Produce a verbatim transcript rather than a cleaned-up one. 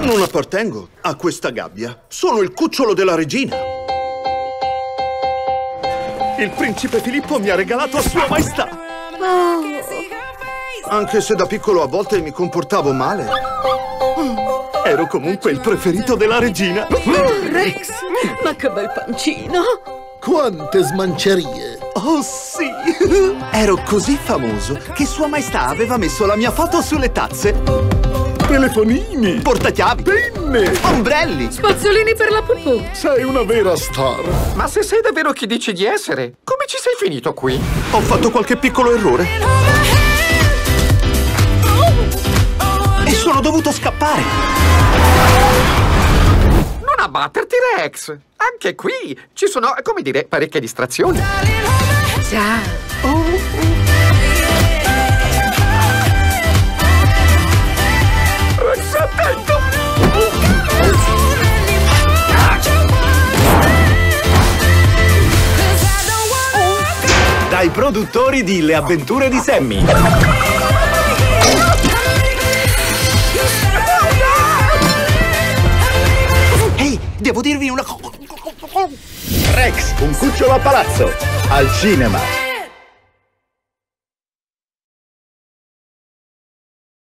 Non appartengo a questa gabbia. Sono il cucciolo della regina. Il principe Filippo mi ha regalato a Sua Maestà. Oh. Anche se da piccolo a volte mi comportavo male, ero comunque il preferito della regina. Oh, Rex, ma che bel pancino! Quante smancerie! Oh sì! Ero così famoso che Sua Maestà aveva messo la mia foto sulle tazze. Telefonini! Portachiavi! Penne! Ombrelli! Spazzolini per la pupù! Sei una vera star! Ma se sei davvero chi dici di essere, come ci sei finito qui? Ho fatto qualche piccolo errore e sono dovuto scappare. Non abbatterti, Rex! Anche qui ci sono, come dire, parecchie distrazioni. Ciao! Oh. Rex, attento! Dai produttori di Le avventure di Sammy. Ehi, devo dirvi una cosa. Rex, un cucciolo a palazzo. Al cinema.